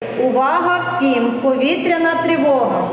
Увага всім! Повітряна тривога!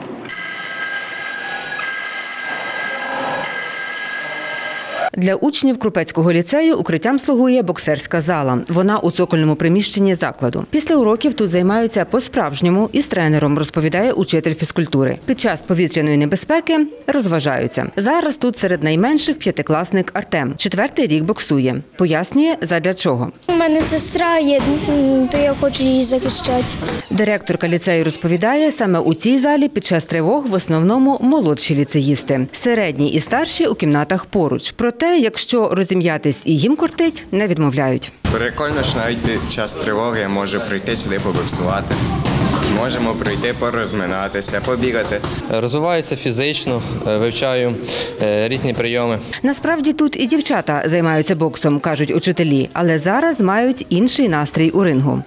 Для учнів Крупецького ліцею укриттям слугує боксерська зала. Вона у цокольному приміщенні закладу. Після уроків тут займаються по-справжньому із тренером, розповідає учитель фізкультури. Під час повітряної небезпеки розважаються. Зараз тут серед найменших п'ятикласник Артем. 4-й рік боксує. Пояснює, задля чого. У мене сестра є, то я хочу її захищати. Директорка ліцею розповідає, саме у цій залі під час тривог в основному молодші ліцеїсти. Середні і старші у кімнатах поруч. Проте, якщо розім'ятись і їм кортить, не відмовляють. Прикольно, що навіть під час тривоги я можу прийти сюди побоксувати. Можемо прийти порозминатися, побігати. Розвиваюся фізично, вивчаю різні прийоми. Насправді тут і дівчата займаються боксом, кажуть учителі, але зараз мають інший настрій у рингу.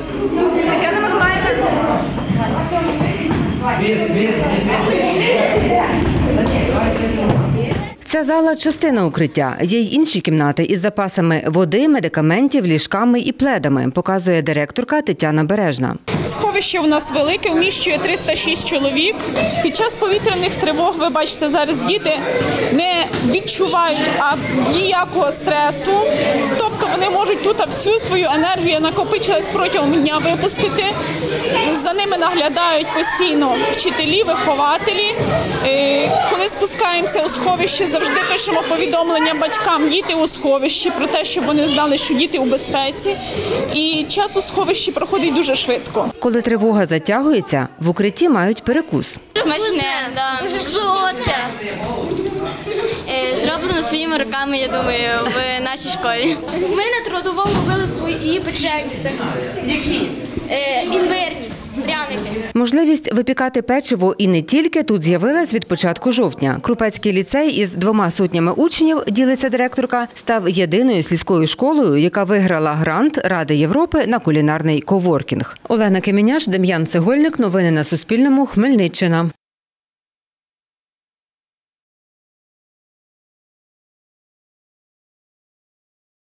Ця зала – частина укриття. Є й інші кімнати із запасами води, медикаментів, ліжками і пледами, показує директорка Тетяна Бережна. Сховище у нас велике, вміщує 306 чоловік. Під час повітряних тривог, ви бачите, зараз діти не відчувають ніякого стресу. Тобто вони можуть тут всю свою енергію накопичилась протягом дня випустити. За ними наглядають постійно вчителі, вихователі. Коли спускаємося у сховище, завжди пишемо повідомлення батькам: діти у сховищі, про те, щоб вони знали, що діти у безпеці. І час у сховищі проходить дуже швидко. Коли тривога затягується, в укритті мають перекус. Смачне, дуже солодке. Зроблено своїми руками, я думаю, в нашій школі. Ми на трудовому робили свої печеньки. Які? Імбирні. Пряники. Можливість випікати печиво і не тільки тут з'явилась від початку жовтня. Крупецький ліцей із 200 учнів, ділиться директорка, став єдиною сільською школою, яка виграла грант Ради Європи на кулінарний коворкінг. Олена Кеміняш, Дем'ян Цегольник. Новини на Суспільному. Хмельниччина.